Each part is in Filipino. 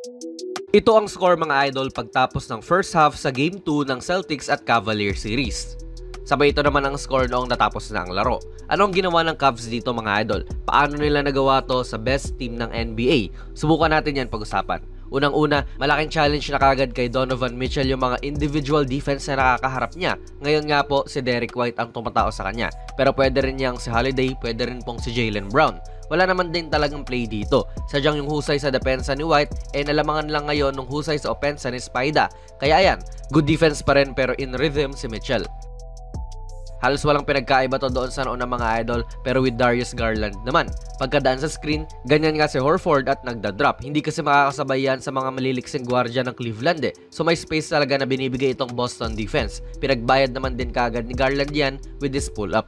Ito ang score mga idol pagtapos ng first half sa Game 2 ng Celtics at Cavaliers series. Sabay ito naman ang score noong natapos na ang laro. Anong ginawa ng Cavs dito mga idol? Paano nila nagawa to sa best team ng NBA? Subukan natin yan pag-usapan. Unang-una, malaking challenge na kagad kay Donovan Mitchell yung mga individual defense na nakakaharap niya. Ngayon nga po, si Derrick White ang tumatao sa kanya. Pero pwede rin niyang si Holiday, pwede rin pong si Jaylen Brown. Wala naman din talagang play dito. Sadyang yung husay sa depensa ni White, nalamangan lang ngayon ng husay sa opensa ni Spida. Kaya ayan, good defense pa rin pero in rhythm si Mitchell. Halos walang pinagkaiba to doon sa noon ng mga idol, pero with Darius Garland naman. Pagkadaan sa screen, ganyan nga si Horford at nagda-drop. Hindi kasi makakasabay yan sa mga maliliksing gwardiya ng Cleveland So may space talaga na binibigay itong Boston defense. Pinagbayad naman din kagad ni Garland yan with this pull-up.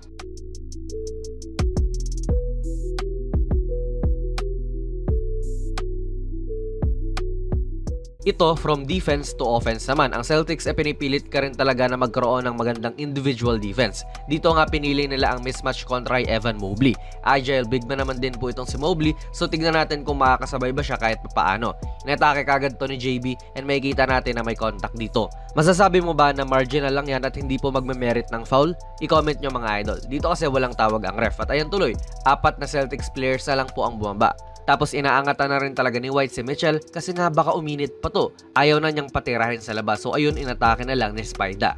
Ito, from defense to offense naman. Ang Celtics pinipilit ka rin talaga na magkaroon ng magandang individual defense. Dito nga pinili nila ang mismatch kontra kay Evan Mobley. Agile big man naman din po itong si Mobley, so tignan natin kung makakasabay ba siya kahit paano. Inatake kagad to ni JB and makikita natin na may contact dito. Masasabi mo ba na marginal lang yan at hindi po magme-merit ng foul? I-comment nyo mga idol. Dito kasi walang tawag ang ref at ayan tuloy, 4 na Celtics players na lang po ang bumaba. Tapos inaangatan na rin talaga ni White si Mitchell kasi nga baka uminit pa to. Ayaw na niyang patirahin sa labas, so ayun inatake na lang ni Spida.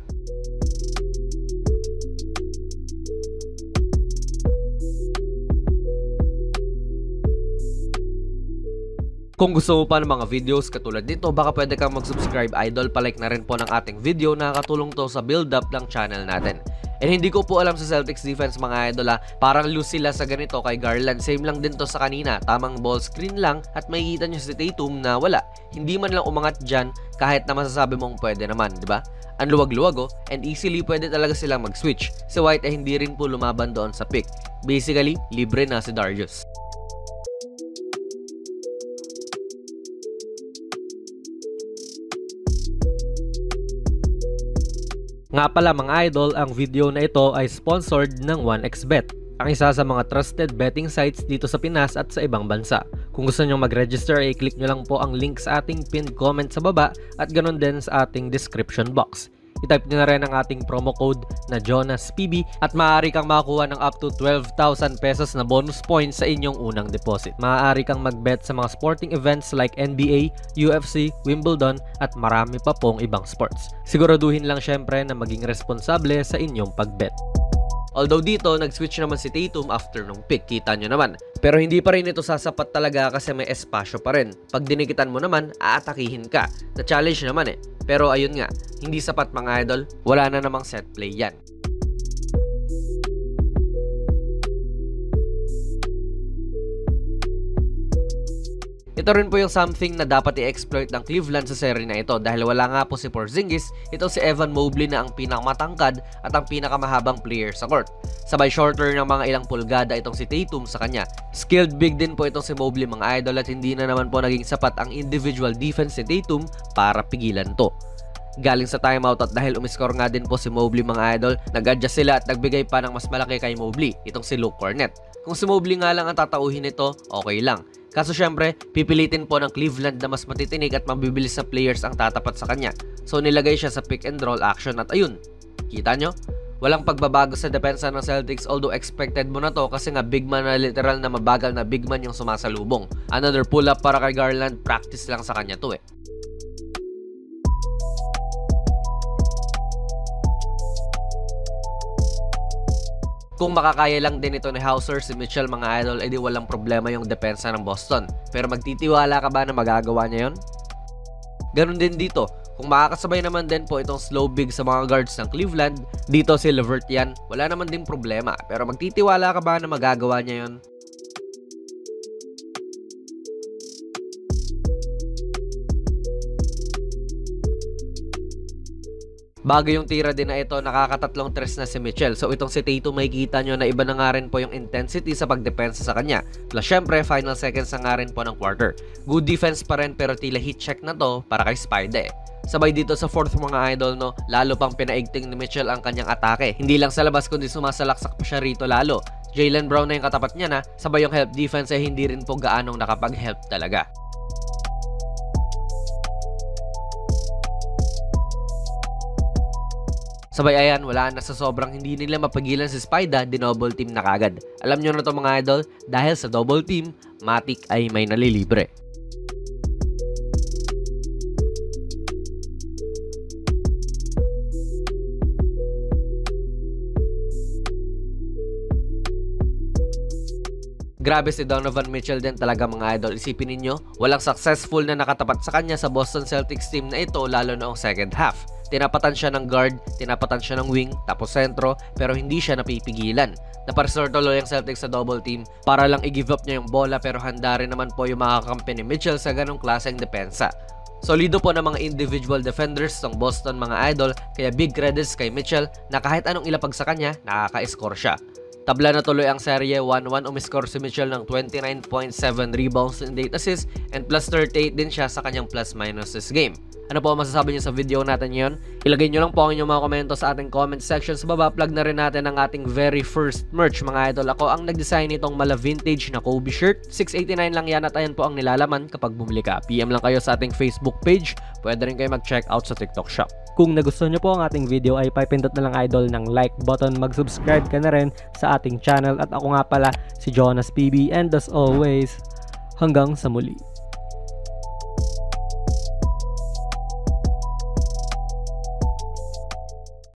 Kung gusto mo pa ng mga videos katulad nito, baka pwede kang mag-subscribe idol, palike na rin po ng ating video, nakakatulong to sa build up ng channel natin. And hindi ko po alam sa Celtics defense mga idol parang loose sila sa ganito kay Garland. Same lang din to sa kanina, tamang ball screen lang at makikita nyo si Tatum na wala. Hindi man lang umangat dyan kahit na masasabi mong pwede naman, di ba? Ang luwag-luwag and easily pwede talaga silang mag-switch. Si White hindi rin po lumaban doon sa pick. Basically, libre na si Darius. Nga pala mga idol, ang video na ito ay sponsored ng 1xBet, ang isa sa mga trusted betting sites dito sa Pinas at sa ibang bansa. Kung gusto nyo mag-register, i-click nyo lang po ang link sa ating pinned comment sa baba at ganun din sa ating description box. I-type nyo na rin ang ating promo code na JONASPB at maaari kang makakuha ng up to 12,000 pesos na bonus points sa inyong unang deposit. Maaari kang mag-bet sa mga sporting events like NBA, UFC, Wimbledon at marami pa pong ibang sports. Siguraduhin lang syempre na maging responsable sa inyong pag-bet. Although dito, nag-switch naman si Tatum after nung pick, kita nyo naman. Pero hindi pa rin ito sasapat talaga kasi may espasyo pa rin. Pag dinikitan mo naman, aatakihin ka. Na-challenge naman Pero ayun nga, hindi sapat mga idol, wala na namang set play yan. Ito rin po yung something na dapat i-exploit ng Cleveland sa serie na ito dahil wala nga po si Porzingis, ito si Evan Mobley na ang pinakamatangkad at ang pinakamahabang player sa court. Sabay shorter ng mga ilang pulgada itong si Tatum sa kanya. Skilled big din po itong si Mobley mga idol at hindi na naman po naging sapat ang individual defense ni Tatum para pigilan to. Galing sa timeout at dahil umiscore nga din po si Mobley mga idol, nag-adjust sila at nagbigay pa ng mas malaki kay Mobley, itong si Luke Cornett. Kung si Mobley nga lang ang tatauhin nito, okay lang. Kaso syempre, pipilitin po ng Cleveland na mas matitinig at mabibilis na players ang tatapat sa kanya. So nilagay siya sa pick and roll action at ayun, kita nyo? Walang pagbabago sa depensa ng Celtics although expected mo na to kasi nga big man na literal na mabagal na big man yung sumasalubong. Another pull up para kay Garland, practice lang sa kanya to Kung makakaya lang din ito ni Hauser si Mitchell mga idol, edi walang problema yung depensa ng Boston. Pero magtitiwala ka ba na magagawa niya yon? Ganun din dito. Kung makakasabay naman din po itong slow big sa mga guards ng Cleveland, dito si LeVert yan, wala naman din problema. Pero magtitiwala ka ba na magagawa niya yon? Bago yung tira din na ito, nakakatatlong tres na si Mitchell. So itong si Tatum makikita nyo na iba na nga rin po yung intensity sa pagdepensa sa kanya. Plus syempre, final seconds na nga rin po ng quarter. Good defense pa rin pero tila hit check na to para kay Spida Sabay dito sa fourth mga idol lalo pang pinaigting ni Mitchell ang kanyang atake. Hindi lang sa labas kundi sumasalaksak pa siya rito lalo. Jaylen Brown na yung katapat niya sabay yung help defense hindi rin po gaanong nakapag-help talaga. Sabay ayan, wala na sa sobrang hindi nila mapagilan si Spyda, dinouble team na kagad. Alam nyo na to mga idol, dahil sa double team, Matic ay may nalilibre. Grabe si Donovan Mitchell din talaga mga idol. Isipin ninyo, walang successful na nakatapat sa kanya sa Boston Celtics team na ito lalo noong second half. Tinapatan siya ng guard, tinapatan siya ng wing, tapos sentro, pero hindi siya napipigilan. Naparesort tuloy ang Celtics sa double team para lang i-give up niya yung bola, pero handa rin naman po yung mga kakampi ni Mitchell sa ganong klaseng depensa. Solido po ng mga individual defenders ng Boston mga idol, kaya big credits kay Mitchell na kahit anong ilapag sa kanya, nakaka-score siya. Tabla na tuloy ang serye, 1-1 umiscore si Mitchell ng 29.7 rebounds and 8 assists and plus 38 din siya sa kanyang plus-minus this game. Ano po masasabi niyo sa video natin ngayon? Ilagay niyo lang po ang inyong mga komento sa ating comment section. Sa baba, plug na rin natin ang ating very first merch mga idol. Ako ang nag-design nitong mala vintage na Kobe shirt. $6.89 lang yan at ayan po ang nilalaman kapag bumili ka. PM lang kayo sa ating Facebook page. Pwede rin kayo mag-check out sa TikTok shop. Kung nagustuhan nyo po ang ating video ay pipindot na lang idol ng like button, mag-subscribe ka na rin sa ating channel at ako nga pala si Jonas PB and as always, hanggang sa muli.